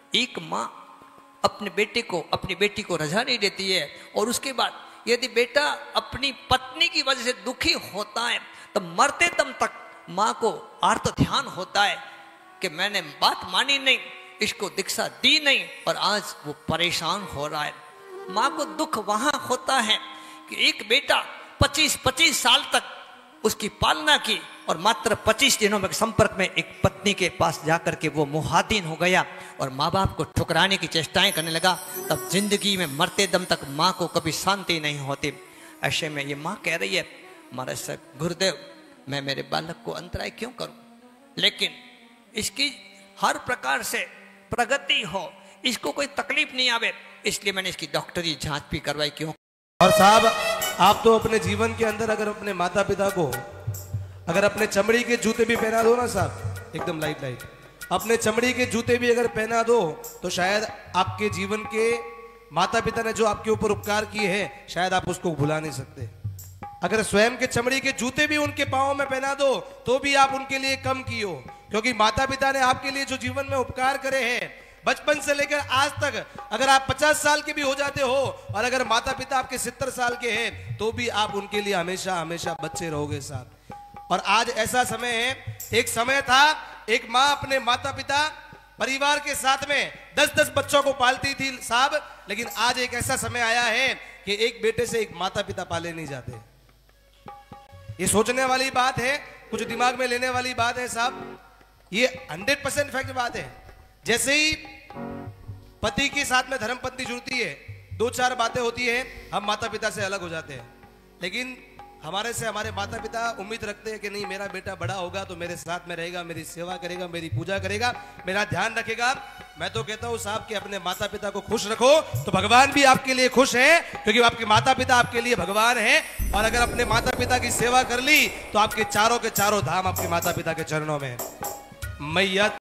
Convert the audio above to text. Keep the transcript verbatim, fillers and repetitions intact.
एक माँ अपने बेटे को अपनी बेटी को रजा नहीं देती है, और उसके बाद यदि बेटा अपनी पत्नी की वजह से दुखी होता है तो मरते दम तक माँ को आर्त ध्यान होता है कि मैंने बात मानी नहीं, इसको दीक्षा दी नहीं, और आज वो परेशान हो रहा है। माँ को दुख वहां होता है कि एक बेटा पच्चीस पच्चीस साल तक उसकी पालना की और मात्र पच्चीस दिनों में संपर्क में एक पत्नी के पास जाकर के वो मुहादीन हो गया और माँ बाप को ठुकराने की चेष्टाएं करने लगा। तब जिंदगी में मरते दम तक माँ को कभी शांति नहीं होती। ऐसे में ये माँ कह रही है, महाराज साहब गुरुदेव, मैं मेरे बालक को अंतराय क्यों करूं, लेकिन इसकी हर प्रकार से प्रगति हो, इसको कोई तकलीफ नहीं आवे, इसलिए मैंने इसकी डॉक्टरी जांच भी करवाई। क्यों? और साहब आप तो अपने जीवन के अंदर अगर अपने माता पिता को अगर अपने चमड़ी के जूते भी पहना दो ना साहब, एकदम लाइट लाइट अपने चमड़ी के जूते भी अगर पहना दो तो शायद आपके जीवन के माता पिता ने जो आपके ऊपर उपकार किए हैं शायद आप उसको भुला नहीं सकते। अगर स्वयं के चमड़ी के जूते भी उनके पांवों में पहना दो तो भी आप उनके लिए कम की हो, क्योंकि माता पिता ने आपके लिए जो जीवन में उपकार करे हैं बचपन से लेकर आज तक, अगर आप पचास साल के भी हो जाते हो और अगर माता पिता आपके सत्तर साल के हैं तो भी आप उनके लिए हमेशा हमेशा बच्चे रहोगे साहब। और आज ऐसा समय है, एक समय था एक माँ अपने माता पिता परिवार के साथ में दस दस बच्चों को पालती थी साहब, लेकिन आज एक ऐसा समय आया है कि एक बेटे से एक माता पिता पाले नहीं जाते। ये सोचने वाली बात है, कुछ दिमाग में लेने वाली बात है साहब, ये हंड्रेड परसेंट फैक्ट बात है। जैसे ही पति के साथ में धर्मपत्नी जुड़ती है, दो चार बातें होती है, हम माता पिता से अलग हो जाते हैं, लेकिन हमारे से हमारे माता पिता उम्मीद रखते हैं कि नहीं मेरा बेटा बड़ा होगा तो मेरे साथ में रहेगा, मेरी सेवा करेगा, मेरी पूजा करेगा, मेरा ध्यान रखेगा। मैं तो कहता हूं साहब कि अपने माता पिता को खुश रखो तो भगवान भी आपके लिए खुश है, क्योंकि आपके माता पिता आपके लिए भगवान है। और अगर अपने माता पिता की सेवा कर ली तो आपके चारों के चारों धाम आपके माता पिता के चरणों में है। मैया